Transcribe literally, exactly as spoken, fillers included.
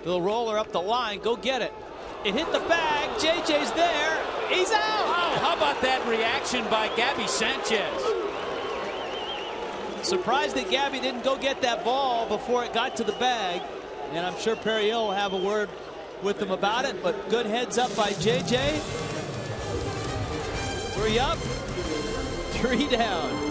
Little roller up the line. Go get it. It hit the bag. J J's there. He's out. Oh, how about that reaction by Gabby Sanchez? Surprised that Gabby didn't go get that ball before it got to the bag. And I'm sure Perriello will have a word with them about it. But good heads up by J J. Three up, three down.